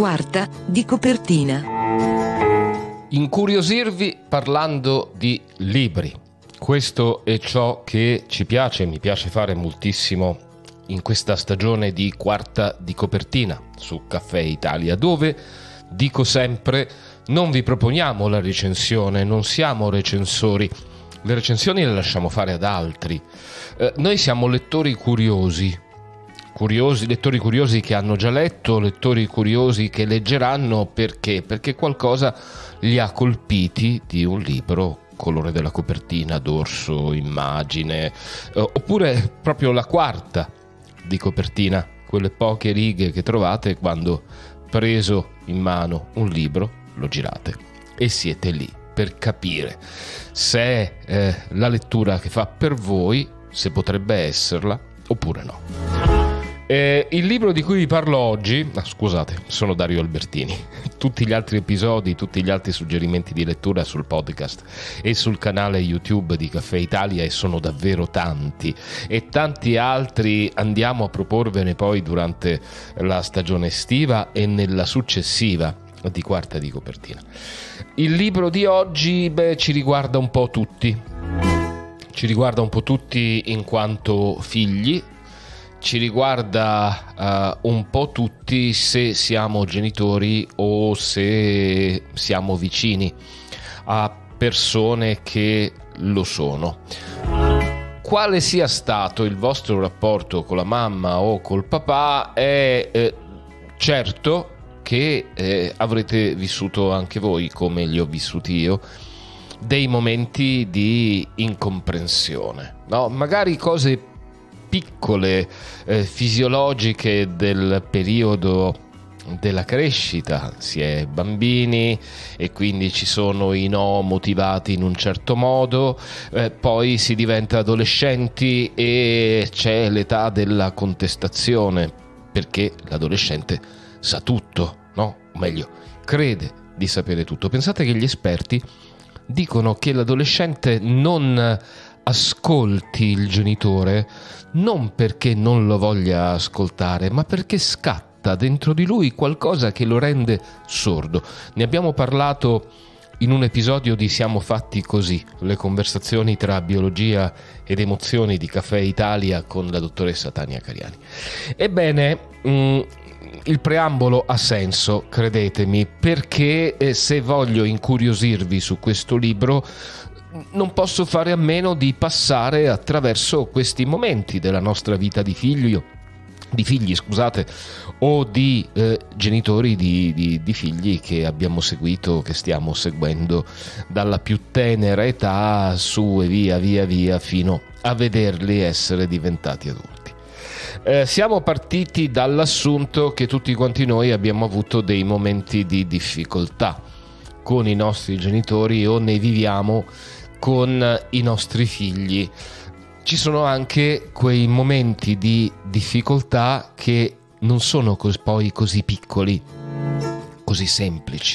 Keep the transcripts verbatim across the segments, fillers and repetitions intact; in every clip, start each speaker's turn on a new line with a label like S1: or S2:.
S1: Quarta di copertina.
S2: Incuriosirvi parlando di libri. Questo è ciò che ci piace, mi piace fare moltissimo in questa stagione di Quarta di copertina su Caffè Italia, dove, dico sempre, non vi proponiamo la recensione, non siamo recensori. Le recensioni le lasciamo fare ad altri. Eh, noi siamo lettori curiosi, curiosi, lettori curiosi che hanno già letto, lettori curiosi che leggeranno. Perché? Perché qualcosa li ha colpiti di un libro, colore della copertina, dorso, immagine, eh, oppure proprio la quarta di copertina, quelle poche righe che trovate quando, preso in mano un libro, lo girate e siete lì per capire se è eh, la lettura che fa per voi, se potrebbe esserla oppure no. Eh, il libro di cui vi parlo oggi, ah, scusate, sono Dario Albertini. Tutti gli altri episodi, tutti gli altri suggerimenti di lettura sul podcast e sul canale YouTube di Caffè Italia, e sono davvero tanti, e tanti altri andiamo a proporvene poi durante la stagione estiva e nella successiva di Quarta di copertina. Il libro di oggi, beh, ci riguarda un po' tutti. Ci riguarda un po' tutti in quanto figli. Ci riguarda uh, un po' tutti se siamo genitori o se siamo vicini a persone che lo sono. Quale sia stato il vostro rapporto con la mamma o col papà, è eh, certo che eh, avrete vissuto anche voi, come li ho vissuti io, dei momenti di incomprensione, no? Magari cose piccole, eh, fisiologiche del periodo della crescita. Si è bambini e quindi ci sono i no motivati in un certo modo, eh, poi si diventa adolescenti e c'è l'età della contestazione, perché l'adolescente sa tutto, no? O meglio, crede di sapere tutto. Pensate che gli esperti dicono che l'adolescente non ascolti il genitore non perché non lo voglia ascoltare, ma perché scatta dentro di lui qualcosa che lo rende sordo. Ne abbiamo parlato in un episodio di Siamo fatti così, le conversazioni tra biologia ed emozioni di Caffè Italia con la dottoressa Tania Cariani. Ebbene, mh, il preambolo ha senso, credetemi, perché eh, se voglio incuriosirvi su questo libro non posso fare a meno di passare attraverso questi momenti della nostra vita di figlio, di figli, scusate, o di eh, genitori di, di, di figli che abbiamo seguito, che stiamo seguendo dalla più tenera età su e via via via fino a vederli essere diventati adulti. Eh, siamo partiti dall'assunto che tutti quanti noi abbiamo avuto dei momenti di difficoltà con i nostri genitori o ne viviamo con i nostri figli. Ci sono anche quei momenti di difficoltà che non sono cos- poi così piccoli, così semplici.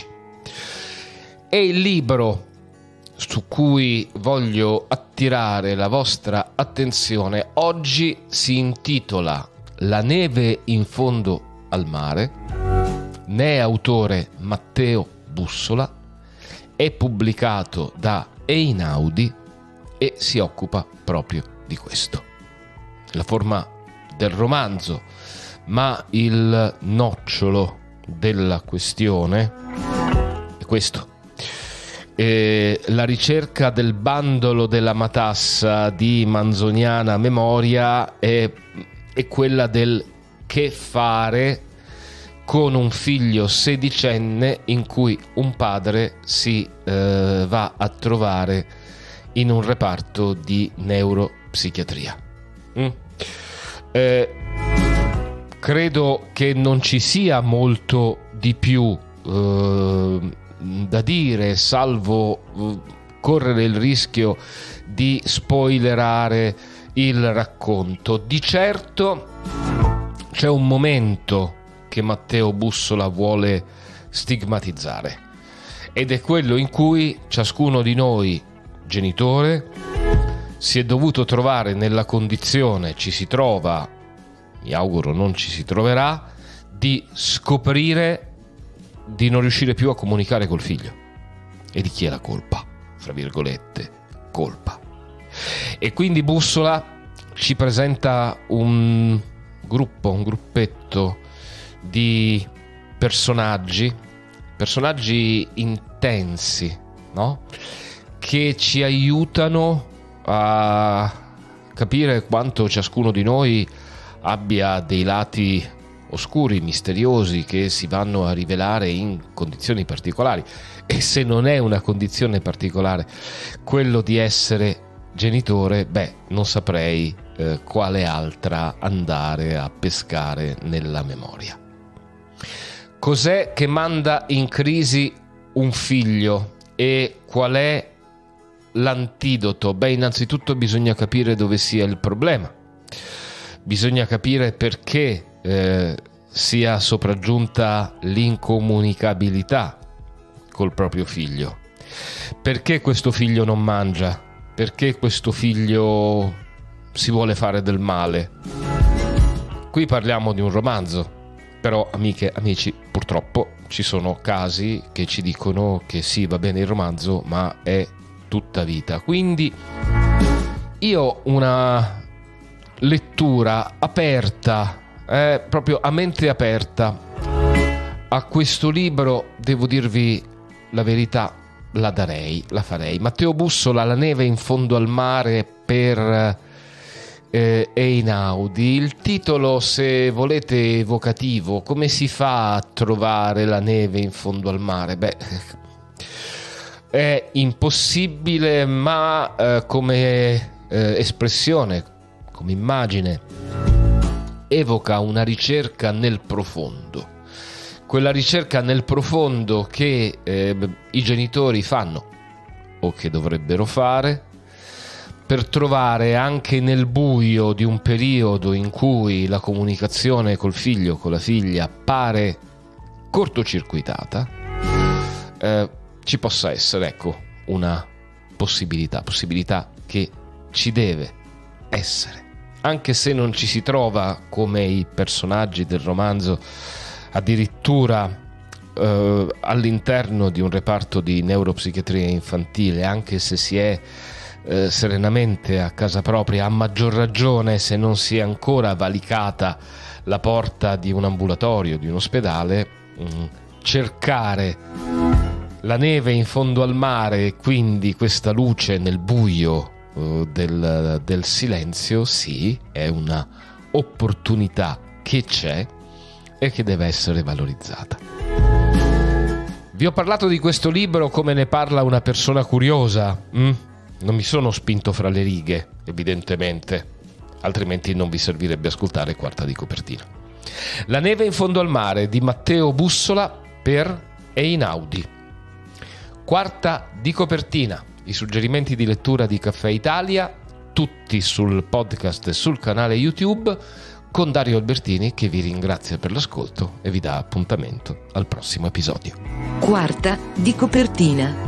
S2: E il libro su cui voglio attirare la vostra attenzione oggi si intitola La neve in fondo al mare, ne è autore Matteo Bussola, è pubblicato da Einaudi e si occupa proprio di questo. La forma del romanzo, ma il nocciolo della questione è questo. E la ricerca del bandolo della matassa di manzoniana memoria è, è quella del che fare con un figlio sedicenne in cui un padre si eh, va a trovare in un reparto di neuropsichiatria. Mm. Eh, credo che non ci sia molto di più eh, da dire, salvo eh, correre il rischio di spoilerare il racconto. Di certo c'è un momento che Matteo Bussola vuole stigmatizzare, ed è quello in cui ciascuno di noi, genitore, si è dovuto trovare nella condizione, ci si trova, mi auguro non ci si troverà, di scoprire di non riuscire più a comunicare col figlio. E di chi è la colpa? Fra virgolette, colpa. E quindi Bussola ci presenta un gruppo, un gruppetto di personaggi, personaggi intensi, no? Che ci aiutano a capire quanto ciascuno di noi abbia dei lati oscuri, misteriosi, che si vanno a rivelare in condizioni particolari. E se non è una condizione particolare quello di essere genitore, beh, non saprei eh, quale altra andare a pescare nella memoria. Cos'è che manda in crisi un figlio e qual è l'antidoto? Beh, innanzitutto bisogna capire dove sia il problema. Bisogna capire perché eh, sia sopraggiunta l'incomunicabilità col proprio figlio. Perché questo figlio non mangia? Perché questo figlio si vuole fare del male? Qui parliamo di un romanzo, però amiche, amici, purtroppo ci sono casi che ci dicono che sì, va bene il romanzo, ma è tutta vita. Quindi io ho una lettura aperta, eh, proprio a mente aperta a questo libro, devo dirvi la verità, la darei, la farei. Matteo Bussola, La neve in fondo al mare, per eh, Einaudi. Il titolo, se volete, evocativo. Come si fa a trovare la neve in fondo al mare? Beh, è impossibile, ma eh, come eh, espressione, come immagine, evoca una ricerca nel profondo. Quella ricerca nel profondo che eh, i genitori fanno, o che dovrebbero fare, per trovare anche nel buio di un periodo in cui la comunicazione col figlio, con la figlia, pare cortocircuitata, eh, ci possa essere, ecco, una possibilità, possibilità che ci deve essere. Anche se non ci si trova, come i personaggi del romanzo, addirittura eh, all'interno di un reparto di neuropsichiatria infantile, anche se si è eh, serenamente a casa propria, a maggior ragione se non si è ancora valicata la porta di un ambulatorio, di un ospedale, mh, cercare la neve in fondo al mare e quindi questa luce nel buio uh, del, del silenzio, sì, è una opportunità che c'è e che deve essere valorizzata. Vi ho parlato di questo libro come ne parla una persona curiosa. Mm? Non mi sono spinto fra le righe, evidentemente, altrimenti non vi servirebbe ascoltare Quarta di copertina. La neve in fondo al mare di Matteo Bussola per Einaudi. Quarta di copertina, i suggerimenti di lettura di Caffè Italia, tutti sul podcast e sul canale YouTube, con Dario Albertini, che vi ringrazia per l'ascolto e vi dà appuntamento al prossimo episodio.
S1: Quarta di copertina.